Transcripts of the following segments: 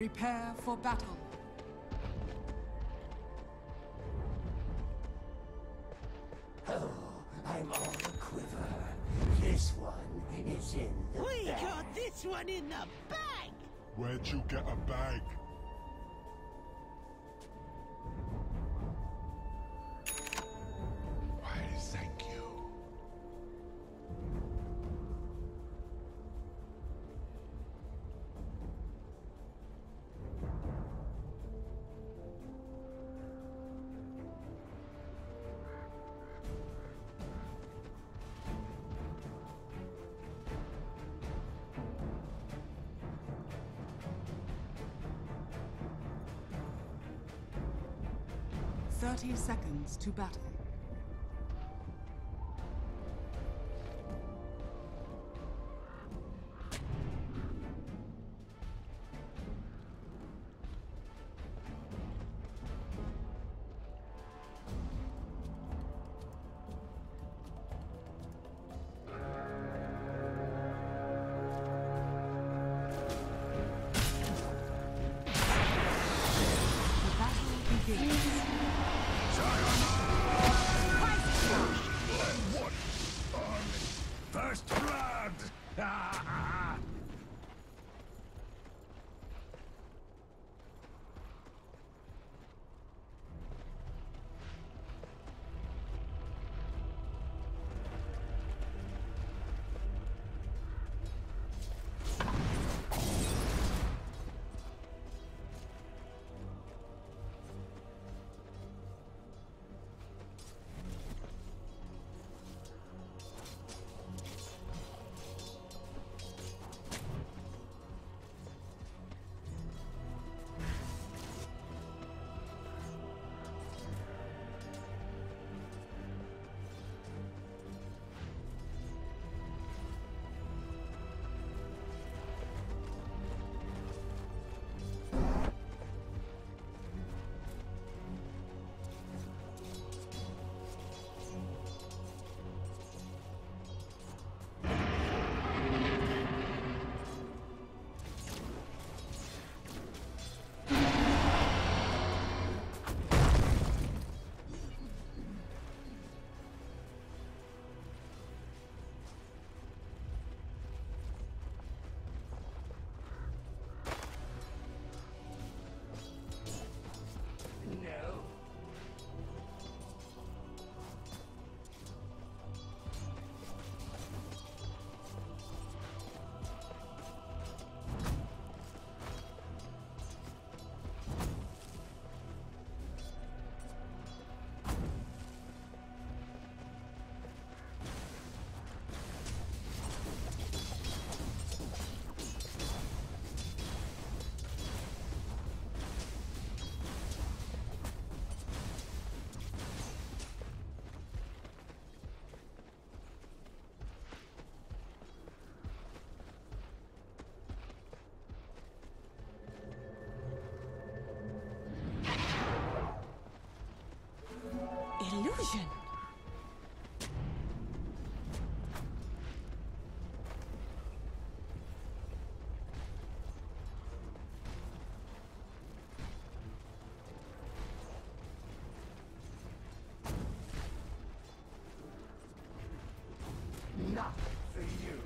Prepare for battle. Oh, I'm all a quiver. This one is in the We bag. got this one in the bag! Where'd you get a bag? Why, thank you. Thirty seconds to battle. The battle begins. First blood! Ah! No. Illusion! Not for you.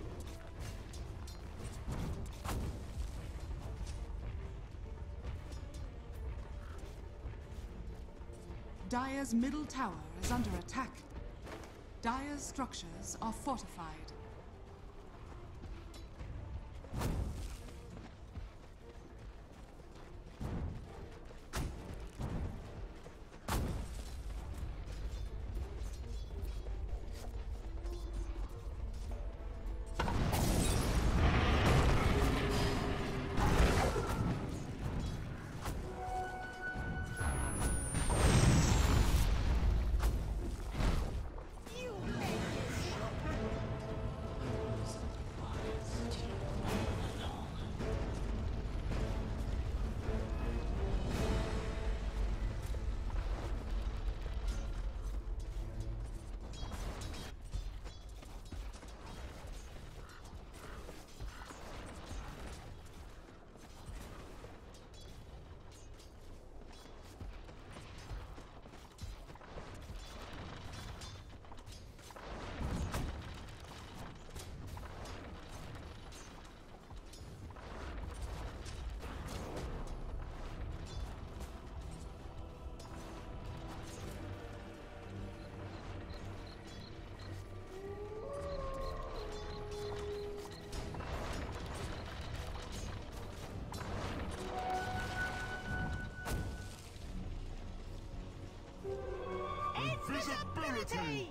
Dire's middle tower is under attack. Dire's structures are fortified. Fatality!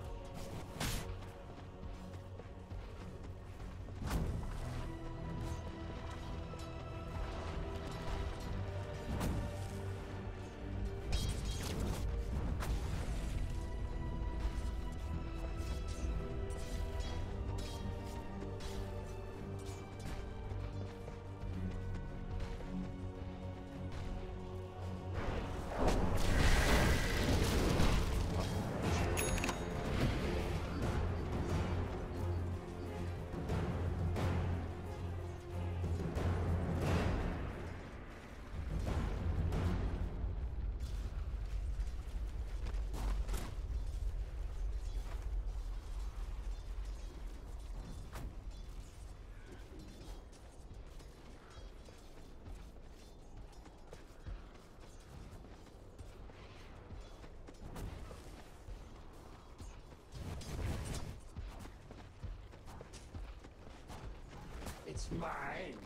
It's mine.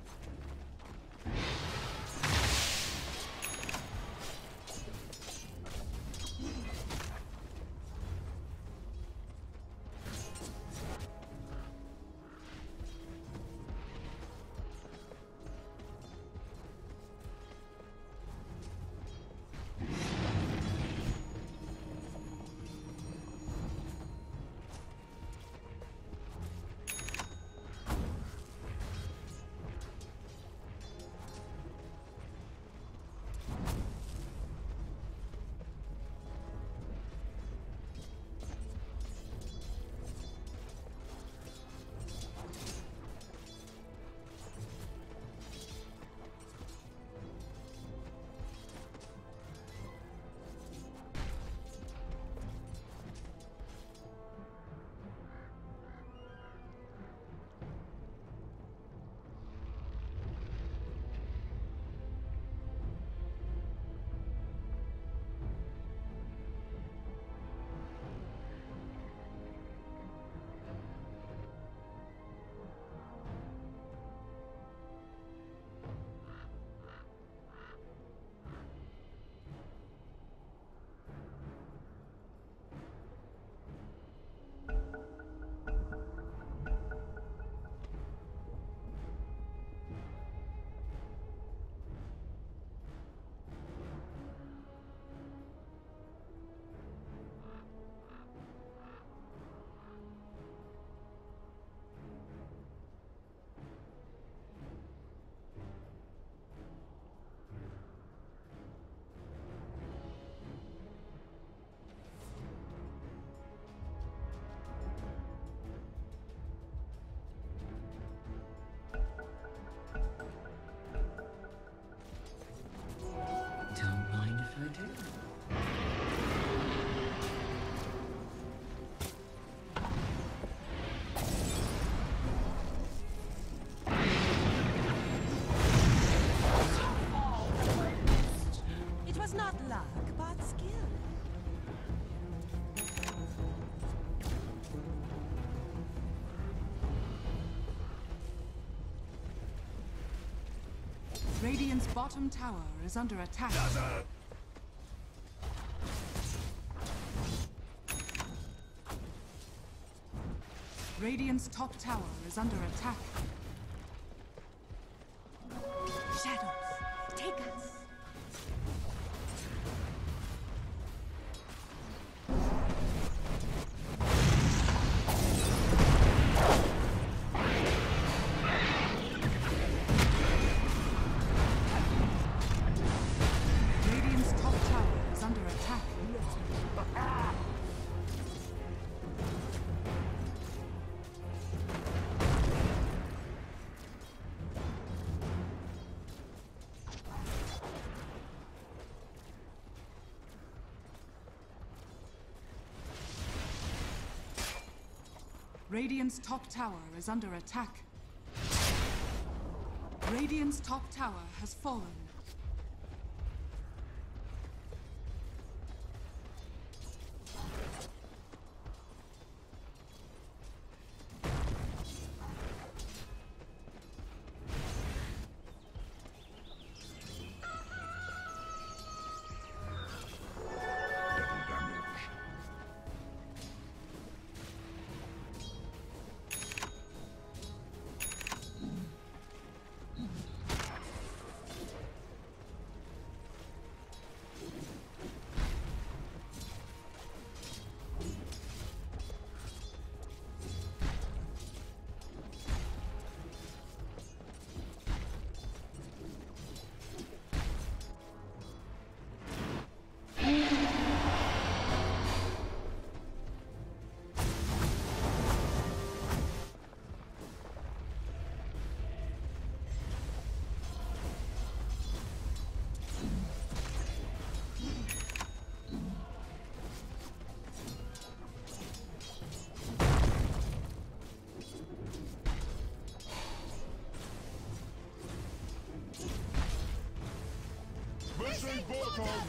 Don't mind if I do. It was not luck, but skill. Radiant's bottom tower is under attack. Radiant's top tower is under attack. Shadows, take us. Radiant's top tower is under attack. Radiant's top tower is under attack. Radiant's top tower has fallen. Say bottom!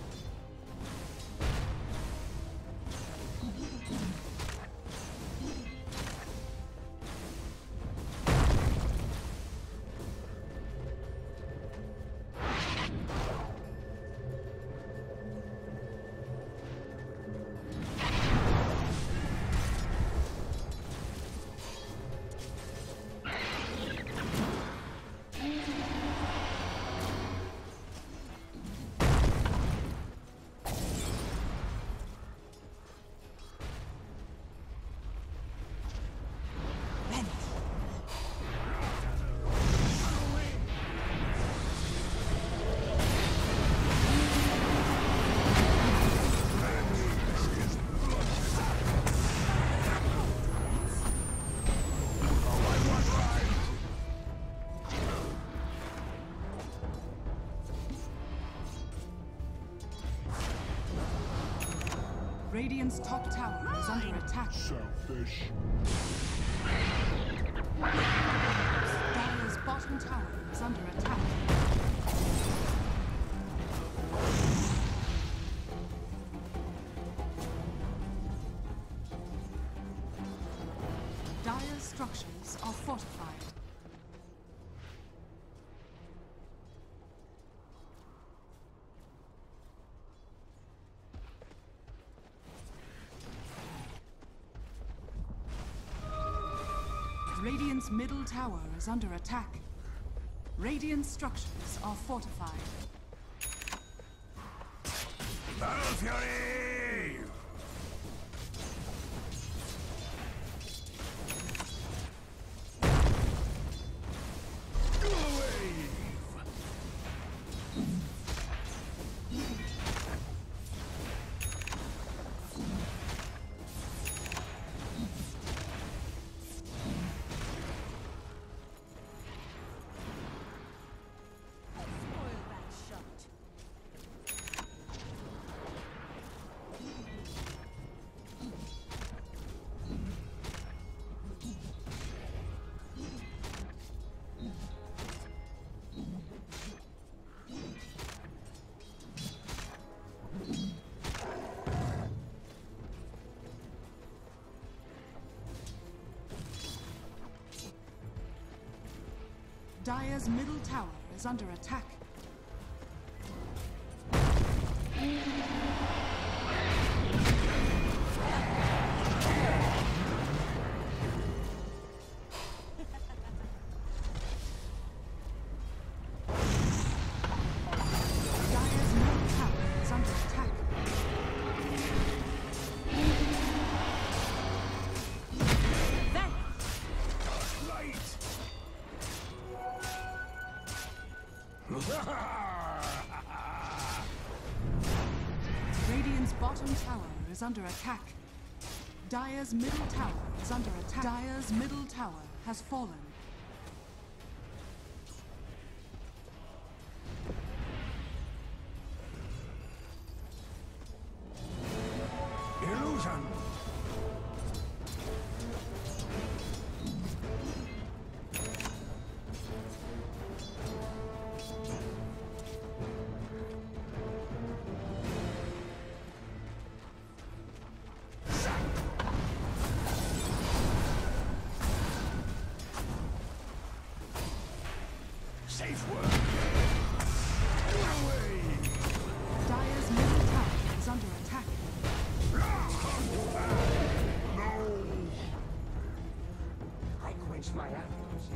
Radiant's top tower is under attack. Selfish. Dire's bottom tower is under attack. Dire's structures are fortified. Radiant's middle tower is under attack. Radiant structures are fortified. Battle Fury! Spoil that shot. Dire's middle tower is under attack. Dire's middle tower is under attack. Radiant's bottom tower is under attack. Dire's middle tower is under attack. Dire's middle tower has fallen. Illusion! Safe work. Dire's middle tower is under attack. I quenched my apples.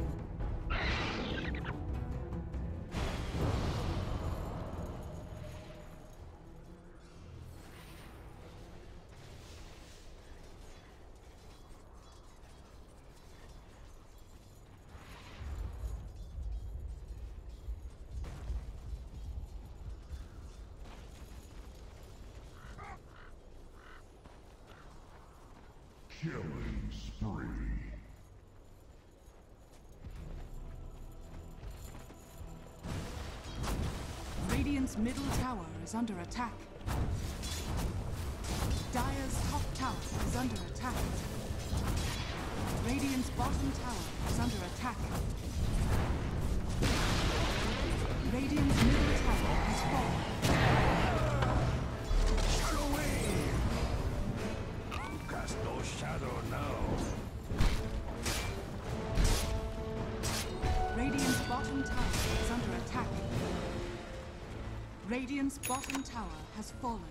Killing spree. Radiant's middle tower is under attack. Dire's top tower is under attack. Radiant's bottom tower is under attack. Radiant's middle tower has fallen. shadow now. Radiant's bottom tower is under attack. Radiant's bottom tower has fallen.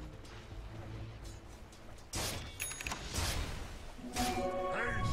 Haste!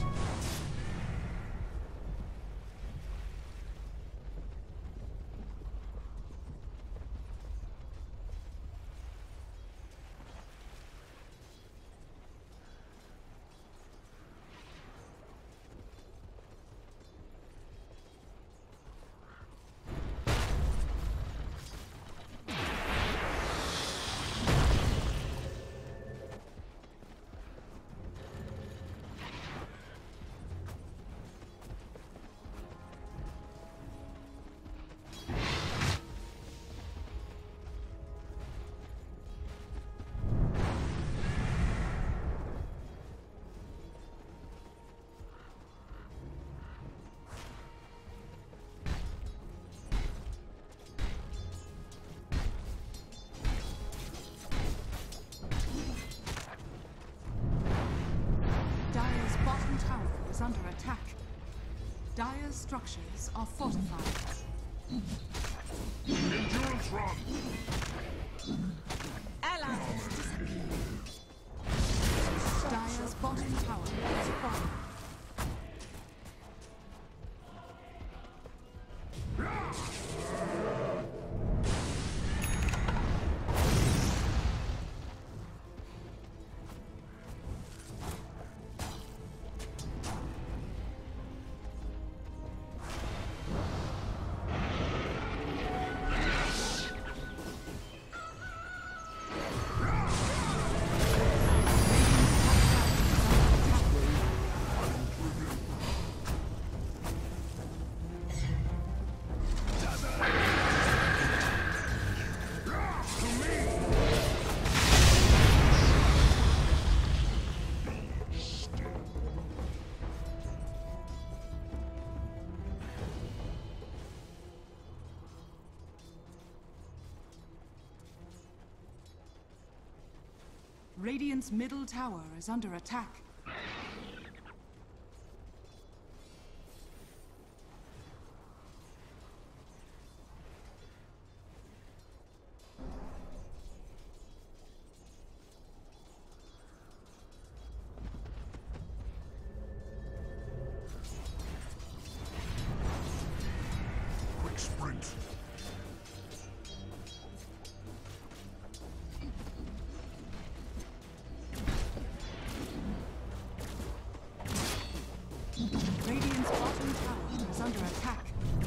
Dire's bottom tower is under attack. Dire's structures are fortified. Endurance run! Allies disappear. Dire's bottom tower has fallen. Radiant's middle tower is under attack. Quick sprint! Radiant's bottom tower is under attack.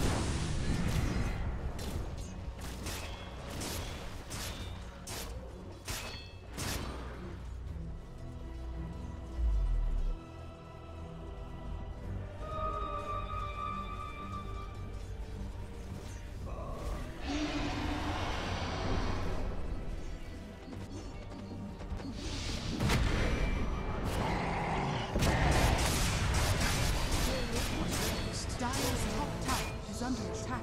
Dire's top tower is under attack.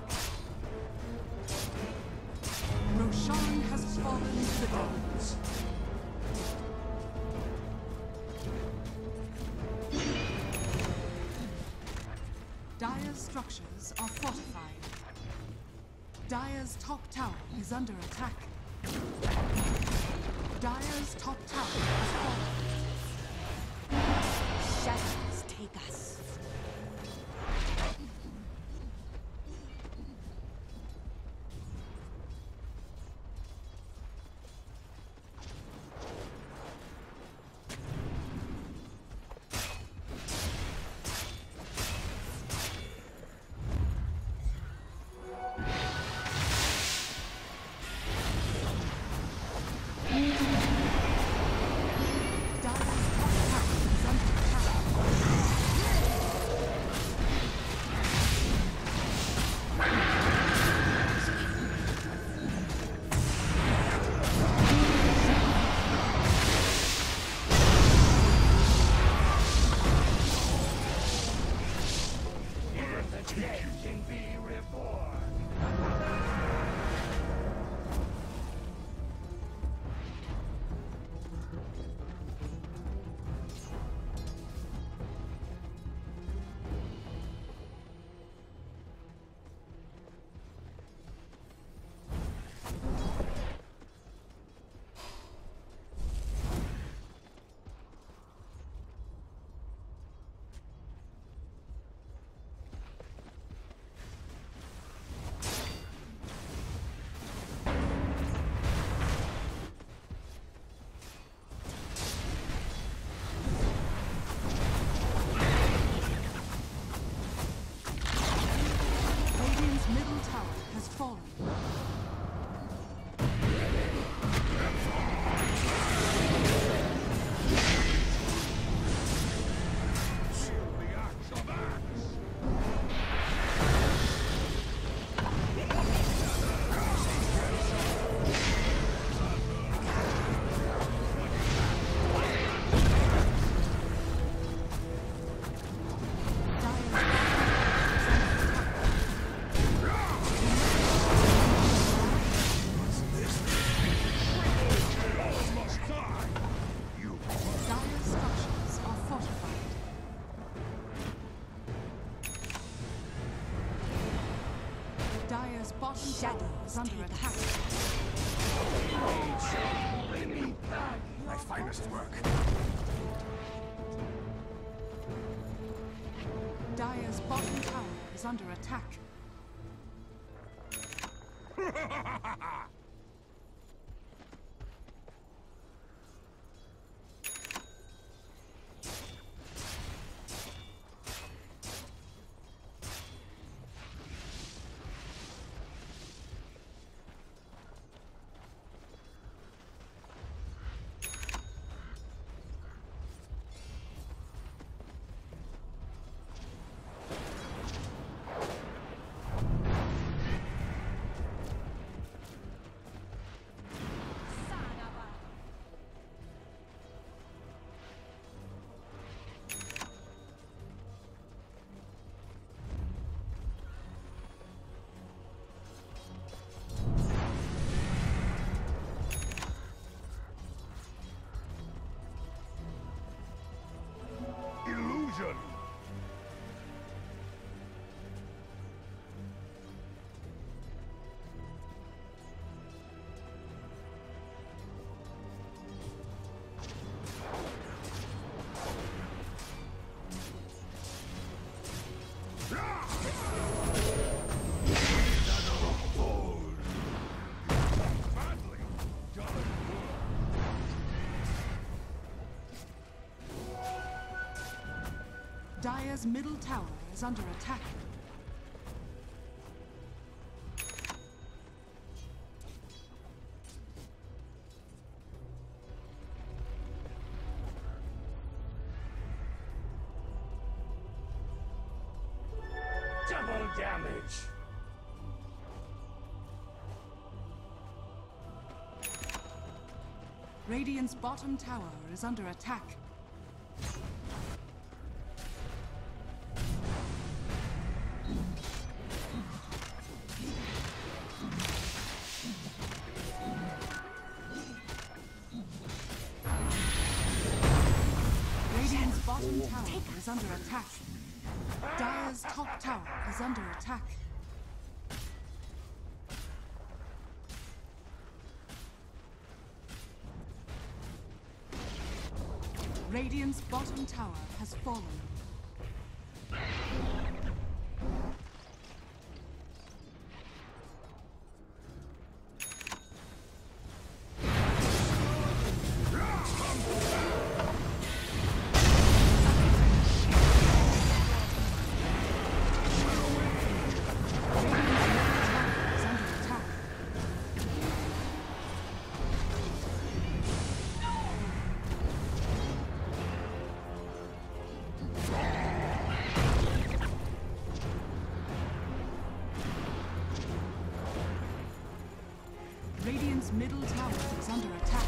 Roshan has fallen to the downs. Dire's structures are fortified. Dire's top tower is under attack. Dire's top tower has fallen. Shadows take us. Dire's top tower is under attack. bottom tower is under attack. My finest work. Dire's bottom tower is under attack. Illusion. Badly done work. Dire's middle tower is under attack. Double damage. Radiant's bottom tower is under attack. Radiant's bottom tower is under attack. Dire's top tower is under attack. Radiant's bottom tower has fallen. Radiant's middle tower is under attack.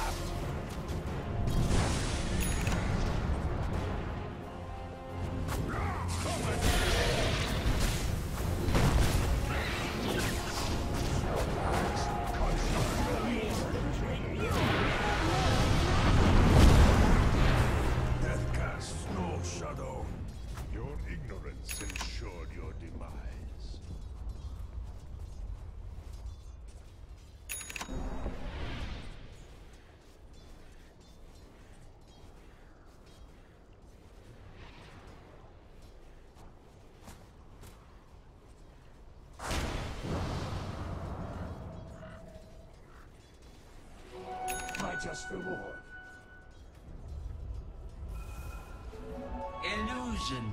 Death casts no shadow. Your ignorance ensured your demise. My just reward. Illusion.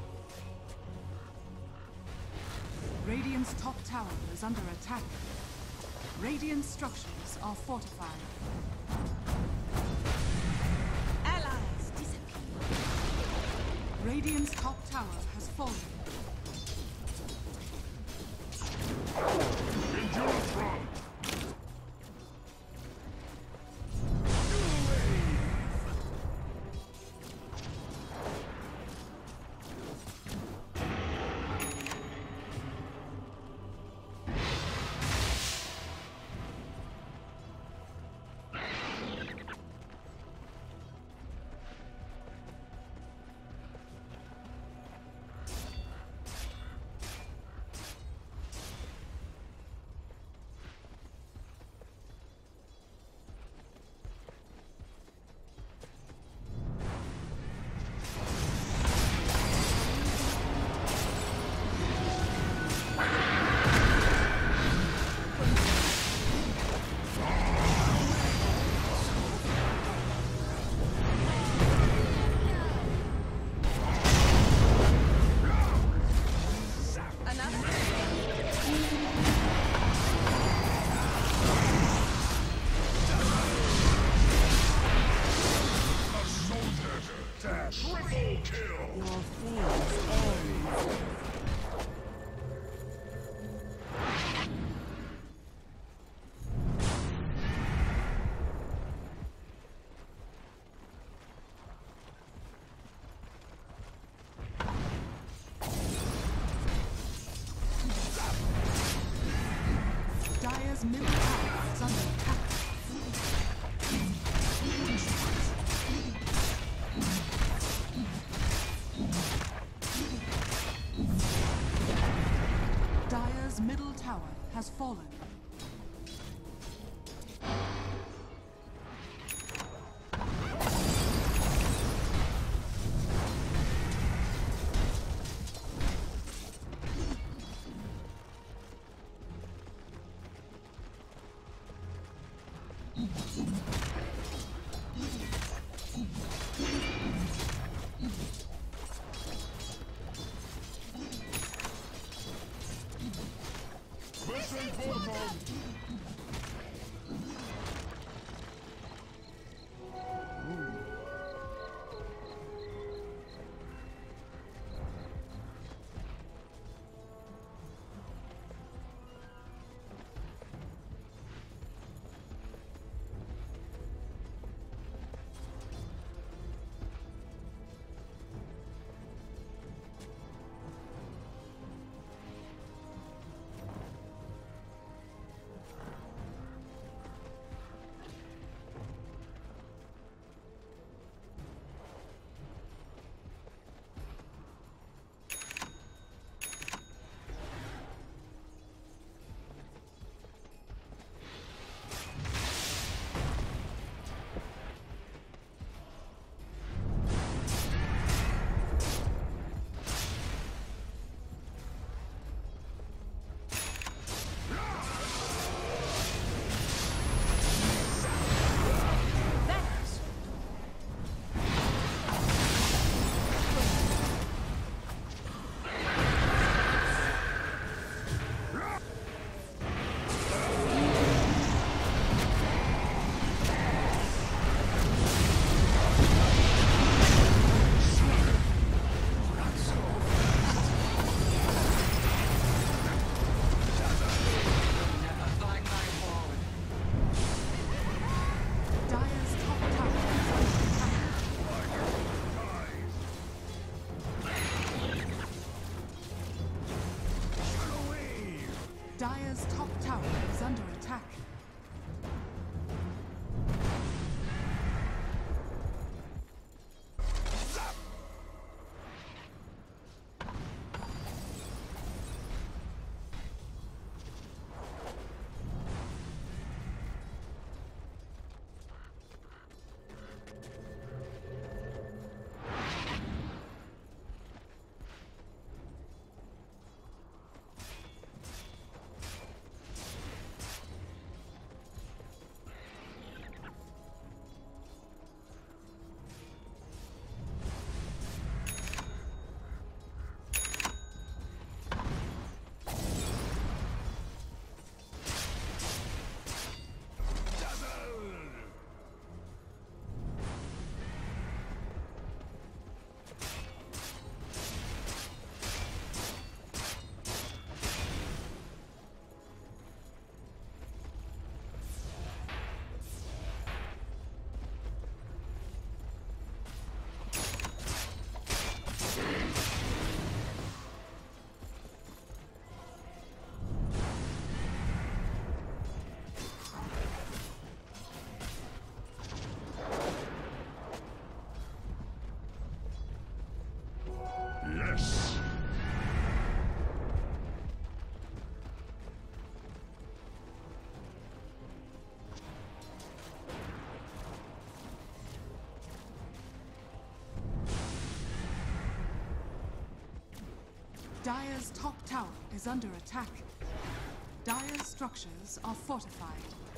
Radiant's top tower is under attack. Radiant structures are fortified. Allies disappear. Radiant's top tower has fallen. Endure front! Dire's middle tower is under attack. Dire's middle tower has fallen. Listen for them! Dire's top tower is under attack. Dire's top tower is under attack. Dire's structures are fortified.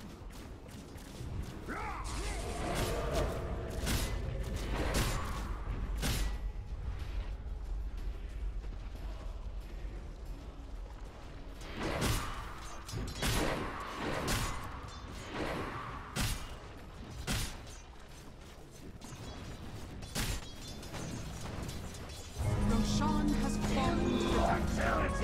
Roshan has fallen to the dark.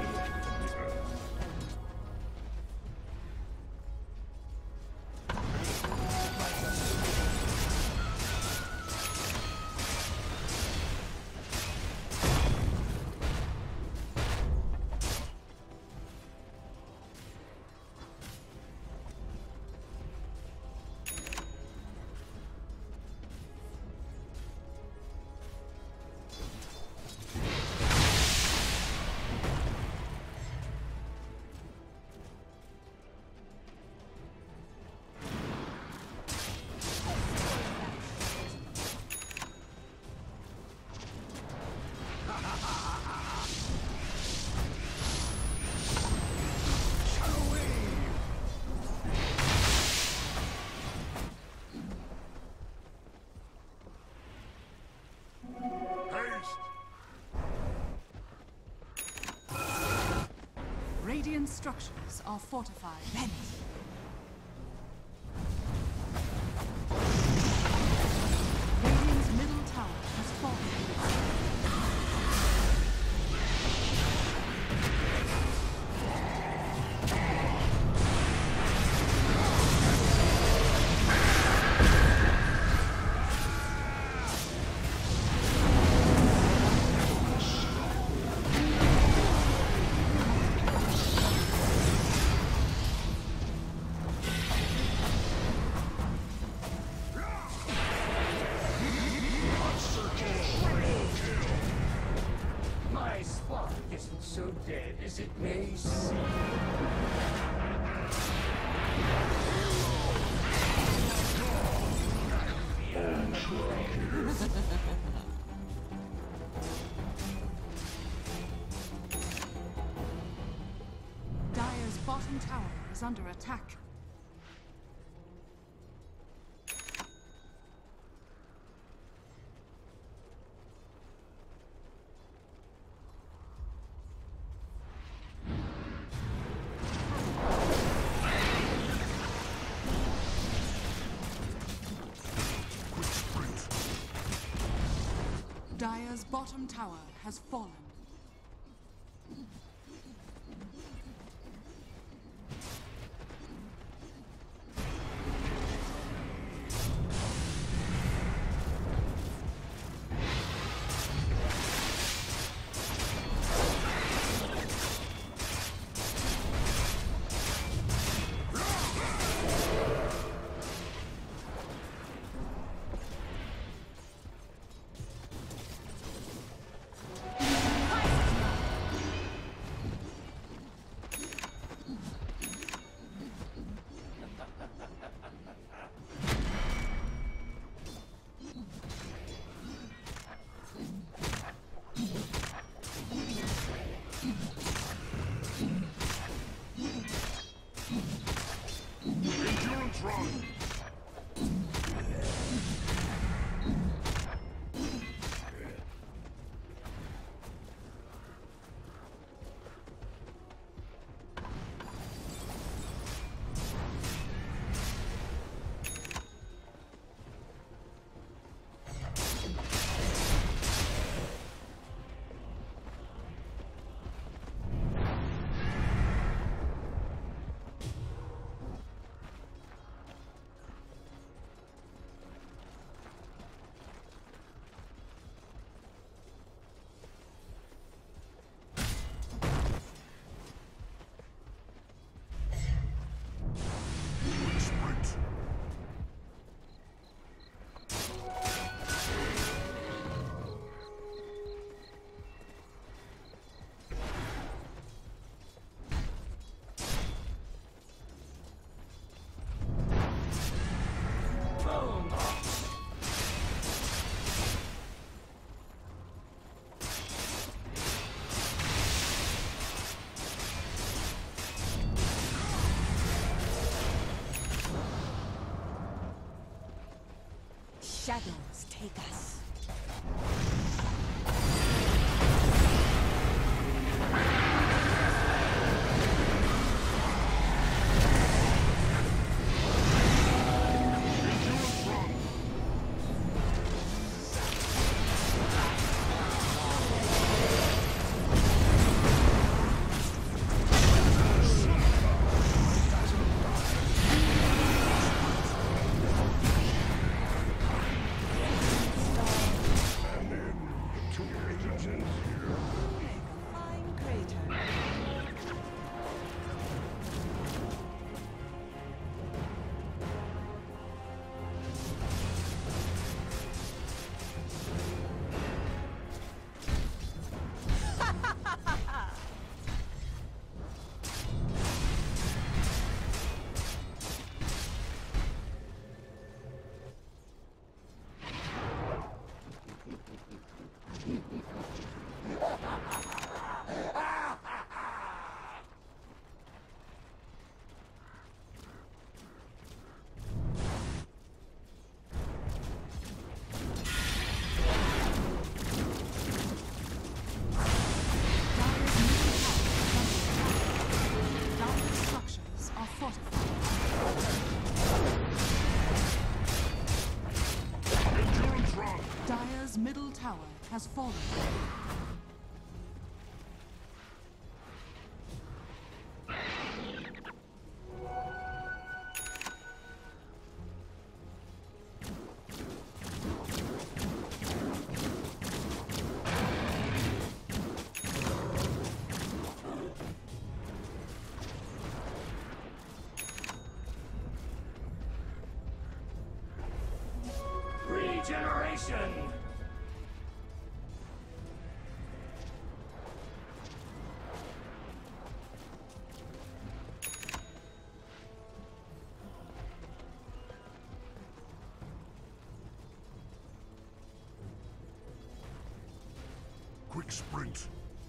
Radiant structures are fortified. Vent. Radiant's middle tower has fallen. My spark isn't so dead as it may seem. Dire's bottom tower is under attack. Dire's bottom tower has fallen. Endurance run. shadows take us. Dire's middle tower has fallen. Regeneration! Quick sprint.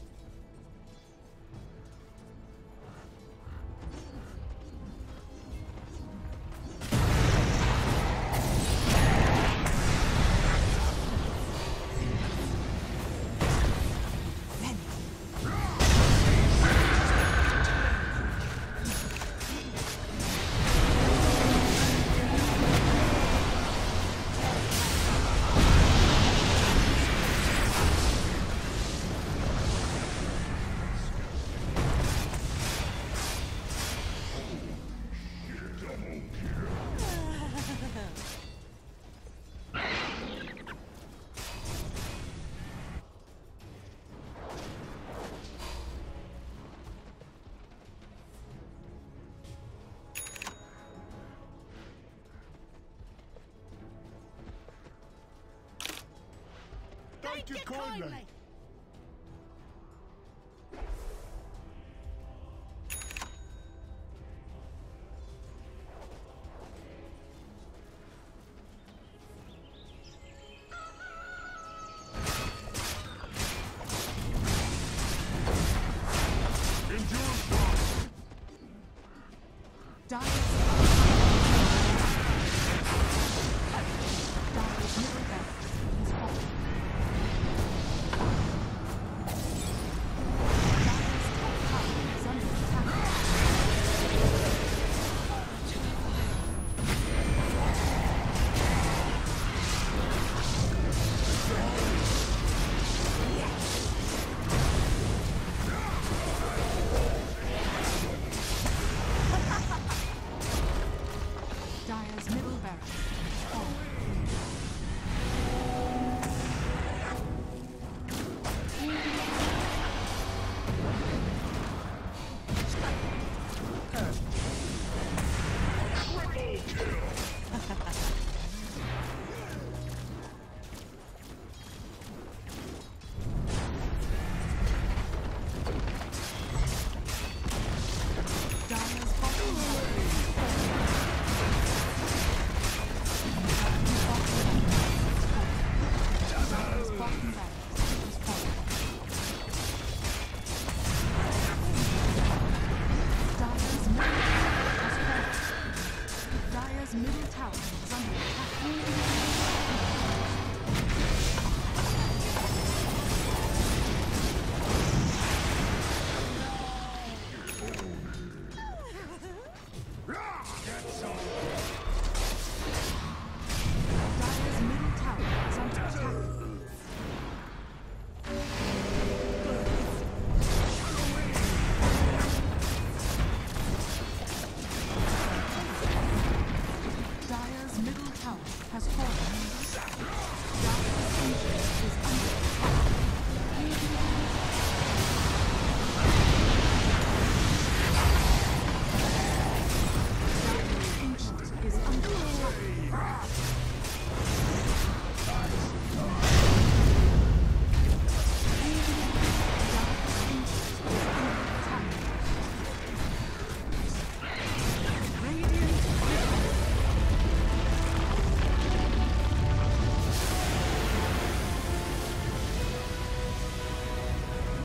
Thank you kindly. Endurance block. Dire's middle barracks has fallen. Dire's top tower is under attack. Dire's middle barracks has fallen. Dire's bottom Dire's bottom barracks has fallen. Dire's middle tower has fallen. Dire's middle tower is under attack. Dire's middle tower is under attack. Dire's middle tower has fallen.